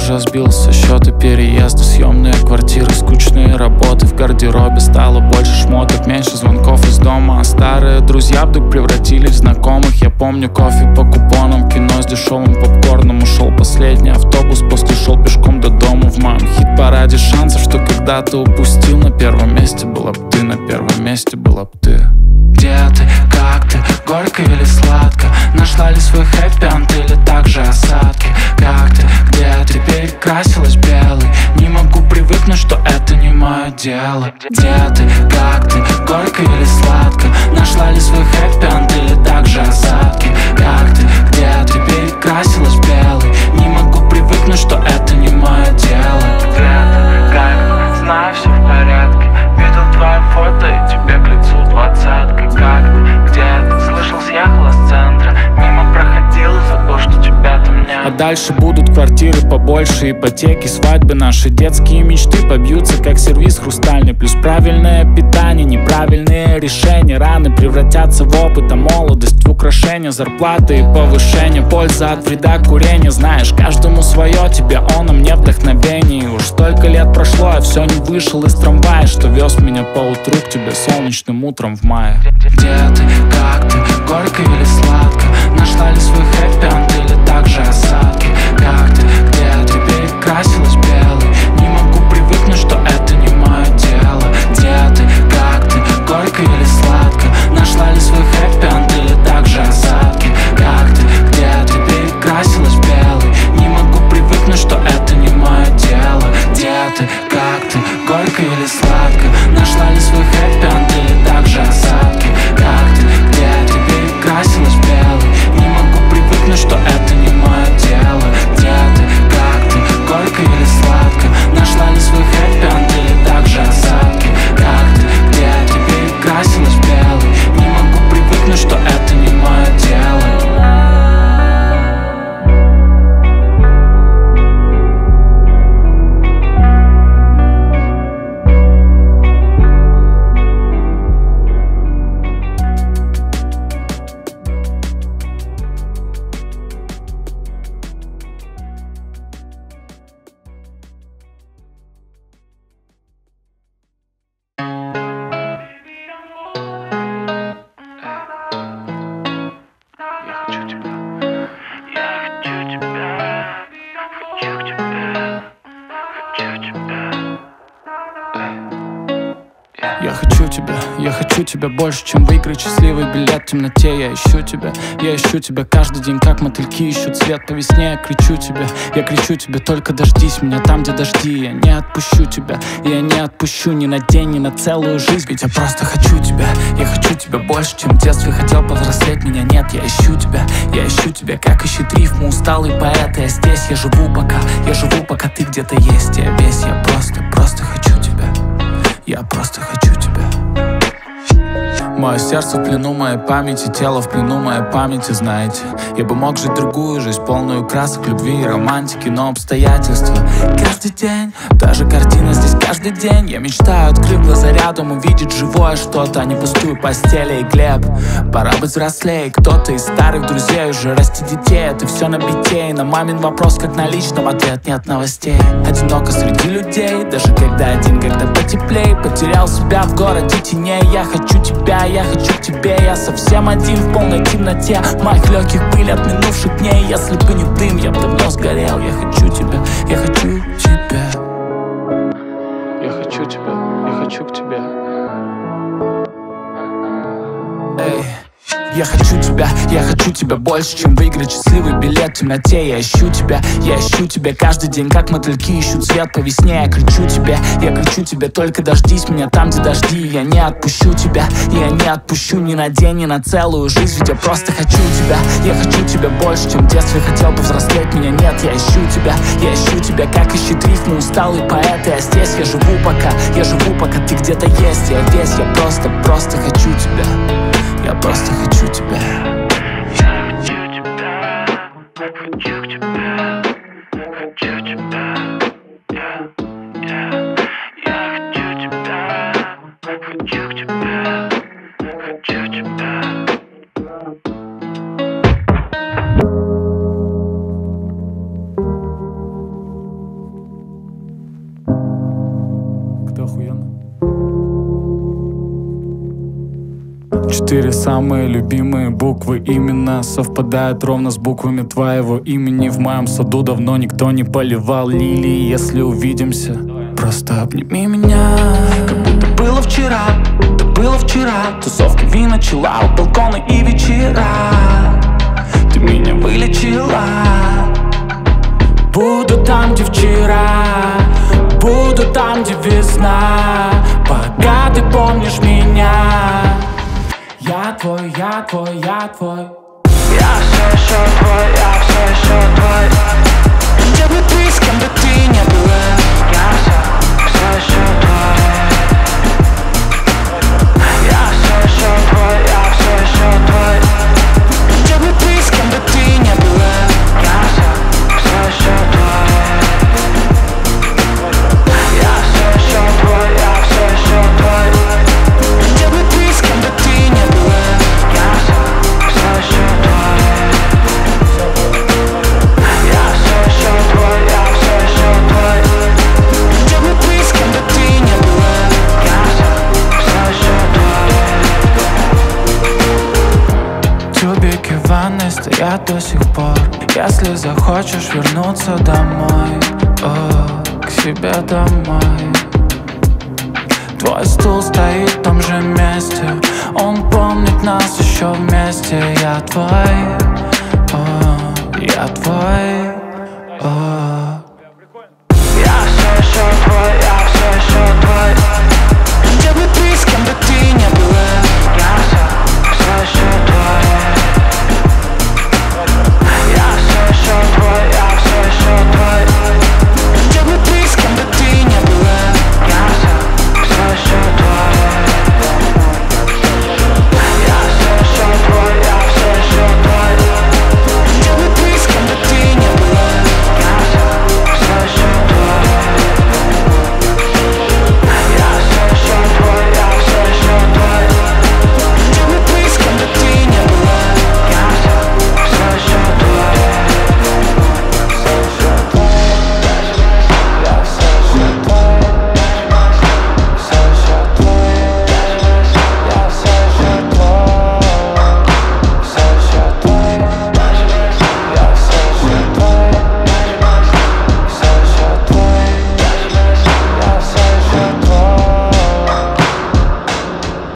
уже сбился счеты, переезды, съемные квартиры, скучные работы. В гардеробе стало больше шмоток, меньше звонков из дома. А старые друзья вдруг превратились в знакомых. Я помню кофе по купонам, кино с дешевым попкорном. Ушел последний автобус, после шел пешком до дома. В моем хит-параде шансов, что когда-то упустил. На первом месте была б ты, на первом месте была б ты. Где ты, как ты, горько или сладко? Нашла ли свой хэппи-энд или также осадки? Как ты, где ты, перекрасилась белый? Не могу привыкнуть, что это не мое дело. Где ты, как ты, горько или сладко? Нашла ли свой хэппи-энд или также осадки? Как ты, где ты, перекрасилась белый? Не могу привыкнуть, что это не мое дело. Где ты, как ты, знаю, все в порядке. Видел твое фото и тебе к лицу 20-ка. Как ты, где ты, слышал, съехала с центра. Мимо проходила, забыл, что тебя там нет. А дальше будут квартиры побольше, ипотеки, свадьбы. Наши детские мечты побьются, как сервиз хрустальный. Плюс правильное питание, неправильные решения. Раны превратятся в опыт, а молодость в украшение. Зарплаты и повышение, польза от вреда курения. Знаешь, каждому свое, тебе он, а мне вдохновение. И уж столько лет прошло, я все не вышел из трамвая, что вез меня по утру к тебе солнечным утром в мае. Где ты, как ты, горько или сладко? Нашла ли свой хэппи-энд или также осадки? Как ты, где ты, перекрасилась белый? Не могу привыкнуть, что это не мое дело. Где ты, как ты, горько или сладко? Нашла ли свой хэппи-энд или также осадки? Как ты, где ты, перекрасилась белый? Не могу привыкнуть, что это не мое дело. Где ты, как ты, горько или сладко? Нашла ли свой хэппи-энд или также осадки? Как ты, где ты, перекрасилась белый? Не могу привыкнуть, что это не мое дело. Где ты, как ты, горько или сладко? Нашла ли свой хэппи-энд или также осадки? Как ты, где ты, перекрасилась белый? Не могу привыкнуть, что это не мое дело. Я хочу тебя больше, чем выиграть счастливый билет в темноте. Я ищу тебя каждый день, как мотыльки ищут свет по весне. Я кричу тебе, только дождись меня там, где дожди. Я не отпущу тебя, я не отпущу ни на день, ни на целую жизнь. Ведь я просто хочу тебя, я хочу тебя больше, чем в детстве хотел повзрослеть. Меня нет, я ищу тебя, как ищет рифму усталый поэт. Я здесь, я живу пока ты где-то есть. Я весь, я просто хочу тебя, я просто хочу тебя. Мое сердце в плену моей памяти, тело в плену моей памяти, знаете. Я бы мог жить другую жизнь, полную красок, любви и романтики, но обстоятельства каждый день, та же картина здесь каждый день. Я мечтаю, открыв глаза рядом, увидеть живое что-то, а не пустую постель. И Глеб, пора быть взрослее. Кто-то из старых друзей уже расти детей, это все на бите. На мамин вопрос, как на личном, ответ нет новостей. Одиноко среди людей, даже когда один, когда потеплей. Потерял себя в городе теней, я хочу тебя, я хочу к тебе. Я совсем один в полной темноте, моих легких пыль от минувших дней. Если бы не дым, я бы давно сгорел. Я хочу тебя, я хочу тебя, я хочу тебя, я хочу к тебе. Эй. Я хочу тебя больше, чем выиграть счастливый билет в темноте. Я ищу тебя каждый день, как мотыльки ищут свет по весне. Я кричу тебе, только дождись меня там, где дожди. Я не отпущу тебя, я не отпущу ни на день, ни на целую жизнь. Ведь я просто хочу тебя, я хочу тебя больше, чем в детстве хотел повзрослеть. Меня нет, я ищу тебя, как ищет рифму усталый поэт. Я здесь, я живу пока ты где-то есть. Я весь, я просто хочу тебя, я просто хочу тебя. Я хочу тебя, хочу тебя, хочу тебя. Я хочу тебя, хочу тебя, хочу тебя. 4 самые любимые буквы именно совпадают ровно с буквами твоего имени. В моем саду давно никто не поливал лилии. Если увидимся, просто обними меня, как будто было вчера, да было вчера. Тусовки, вина, чиллаут, балконы и вечера. Ты меня вылечила. Буду там, где вчера, буду там, где весна, пока ты помнишь меня. Я твой, я твой, я твой. Я все еще твой, я все еще твой. Где бы ты, с кем бы ты не была, я все еще твой. Я все еще твой, я все еще твой. Где бы ты, с кем бы ты не была, я все еще твой. Я все еще твой, я все еще твой. Где бы ты, с кем бы ты не была, я все еще твой. Я все еще твой, я все еще твой. Где бы ты, с кем бы ты не была, я все еще твой. Тюбики в ванной стоят до сих пор. Если захочешь вернуться домой, к себе домой. Твой стул стоит в том же месте, он помнит нас еще вместе. Я твой, я твой.